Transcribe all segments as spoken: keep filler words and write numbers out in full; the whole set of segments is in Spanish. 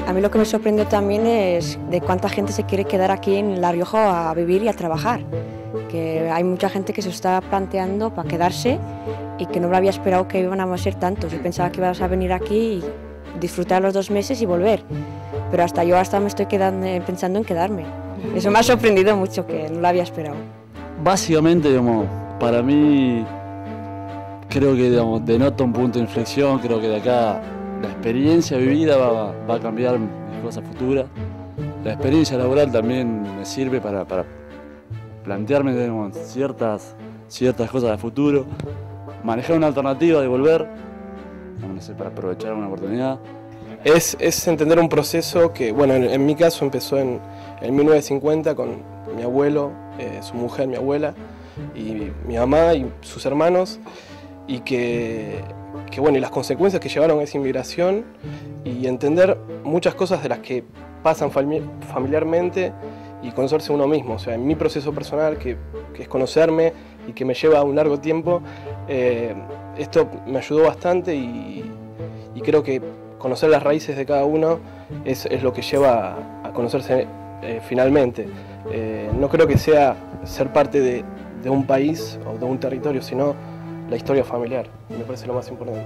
A mí lo que me sorprendió también es de cuánta gente se quiere quedar aquí en La Rioja a vivir y a trabajar. Que hay mucha gente que se está planteando para quedarse y que no me había esperado que iban a ser tantos. Yo pensaba que ibas a venir aquí y disfrutar los dos meses y volver. Pero hasta yo hasta me estoy quedando, pensando en quedarme. Eso me ha sorprendido mucho, que no lo había esperado. Básicamente, digamos, para mí creo que digamos, denota un punto de inflexión. Creo que de acá la experiencia vivida va, va a cambiar mis cosas futuras. La experiencia laboral también me sirve para, para plantearme digamos, ciertas, ciertas cosas de futuro, manejar una alternativa de volver, no sé, para aprovechar una oportunidad. Es, es entender un proceso que, bueno, en, en mi caso empezó en, en mil novecientos cincuenta con mi abuelo, eh, su mujer, mi abuela, y mi mamá y sus hermanos, y que, que, bueno, y las consecuencias que llevaron a esa inmigración, y entender muchas cosas de las que pasan familiarmente y conocerse uno mismo. O sea, en mi proceso personal, que, que es conocerme y que me lleva un largo tiempo, eh, esto me ayudó bastante y, y creo que conocer las raíces de cada uno es, es lo que lleva a, a conocerse eh, finalmente. Eh, no creo que sea ser parte de, de un país o de un territorio, sino la historia familiar. Me parece lo más importante.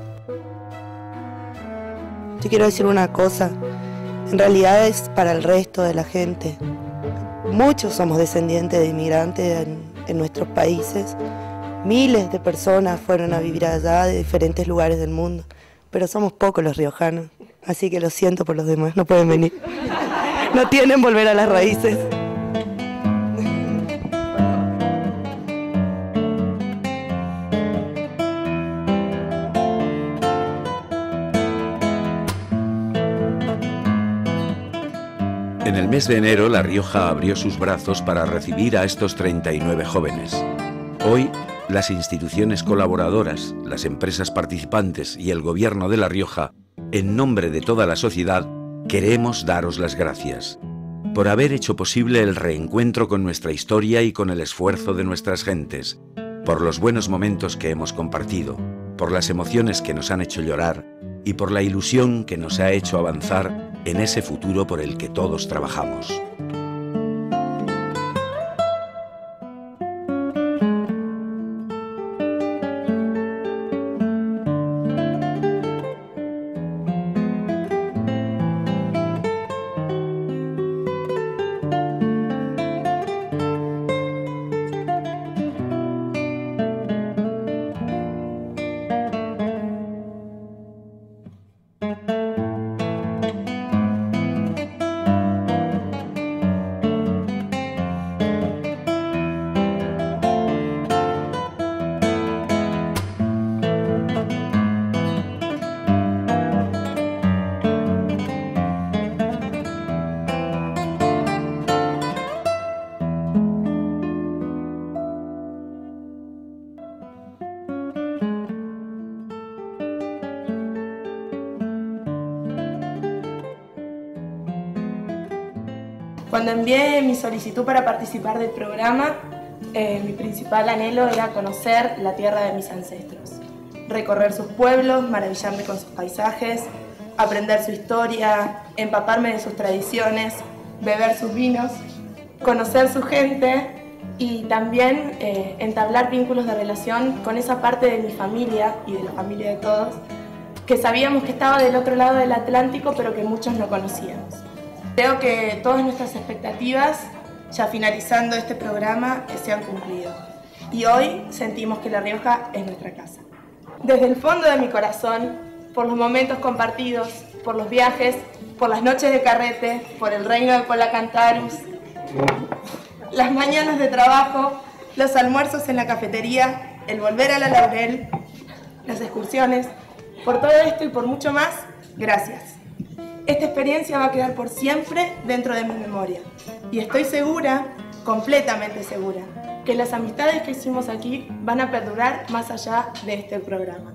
Yo quiero decir una cosa, en realidad es para el resto de la gente. Muchos somos descendientes de inmigrantes en, en nuestros países. Miles de personas fueron a vivir allá de diferentes lugares del mundo, pero somos pocos los riojanos, así que lo siento por los demás, no pueden venir. No tienen volver a las raíces. En el mes de enero, La Rioja abrió sus brazos para recibir a estos treinta y nueve jóvenes. Hoy, las instituciones colaboradoras, las empresas participantes y el Gobierno de La Rioja, en nombre de toda la sociedad, queremos daros las gracias por haber hecho posible el reencuentro con nuestra historia y con el esfuerzo de nuestras gentes, por los buenos momentos que hemos compartido, por las emociones que nos han hecho llorar y por la ilusión que nos ha hecho avanzar en ese futuro por el que todos trabajamos. Cuando envié mi solicitud para participar del programa, eh, mi principal anhelo era conocer la tierra de mis ancestros, recorrer sus pueblos, maravillarme con sus paisajes, aprender su historia, empaparme de sus tradiciones, beber sus vinos, conocer su gente y también eh, entablar vínculos de relación con esa parte de mi familia y de la familia de todos, que sabíamos que estaba del otro lado del Atlántico, pero que muchos no conocíamos. Creo que todas nuestras expectativas, ya finalizando este programa, se han cumplido. Y hoy sentimos que La Rioja es nuestra casa. Desde el fondo de mi corazón, por los momentos compartidos, por los viajes, por las noches de carrete, por el reino de Polacantarus, las mañanas de trabajo, los almuerzos en la cafetería, el volver a la Laurel, las excursiones, por todo esto y por mucho más, gracias. Esta experiencia va a quedar por siempre dentro de mi memoria y estoy segura, completamente segura, que las amistades que hicimos aquí van a perdurar más allá de este programa.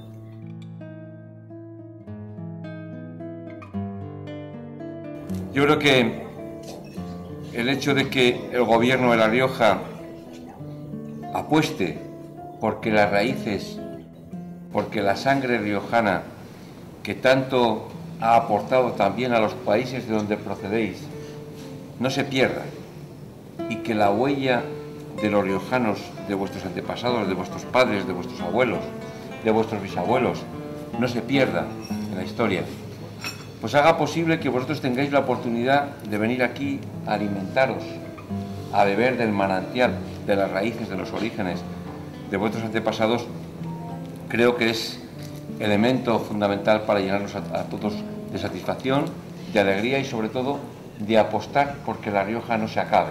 Yo creo que el hecho de que el gobierno de La Rioja apueste porque las raíces, porque la sangre riojana que tanto ha aportado también a los países de donde procedéis, no se pierda, y que la huella de los riojanos, de vuestros antepasados, de vuestros padres, de vuestros abuelos, de vuestros bisabuelos, no se pierda en la historia, pues haga posible que vosotros tengáis la oportunidad de venir aquí a alimentaros, a beber del manantial, de las raíces, de los orígenes de vuestros antepasados. Creo que es elemento fundamental para llenarnos a, a todos de satisfacción, de alegría y sobre todo de apostar porque La Rioja no se acabe.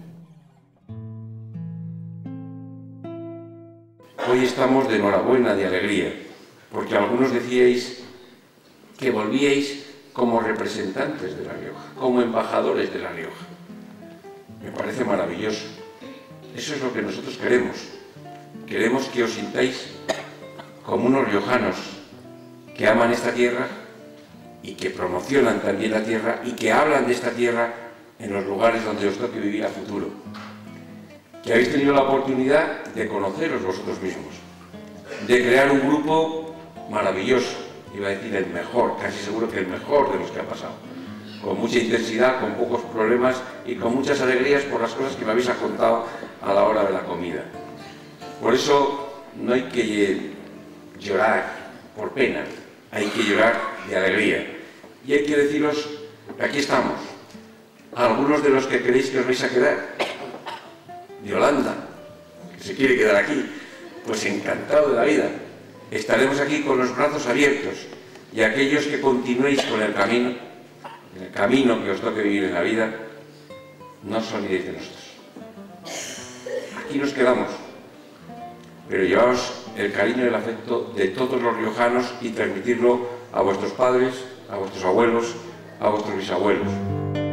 Hoy estamos de enhorabuena, de alegría, porque algunos decíais que volvíais como representantes de La Rioja, como embajadores de La Rioja. Me parece maravilloso. Eso es lo que nosotros queremos. Queremos que os sintáis como unos riojanos que aman esta tierra y que promocionan también la tierra y que hablan de esta tierra en los lugares donde os toque vivir a futuro. Que habéis tenido la oportunidad de conoceros vosotros mismos, de crear un grupo maravilloso, iba a decir el mejor, casi seguro que el mejor de los que ha pasado, con mucha intensidad, con pocos problemas y con muchas alegrías por las cosas que me habéis contado a la hora de la comida. Por eso no hay que llorar por pena, hay que llorar de alegría. Y hay que deciros que aquí estamos, algunos de los que creéis que os vais a quedar, Yolanda, que se quiere quedar aquí, pues encantado de la vida. Estaremos aquí con los brazos abiertos, y aquellos que continuéis con el camino, el camino que os toque vivir en la vida, no os olvidéis de nosotros. Aquí nos quedamos, pero llevaos el cariño y el afecto de todos los riojanos y transmitirlo a vuestros padres, a vuestros abuelos, a vuestros bisabuelos.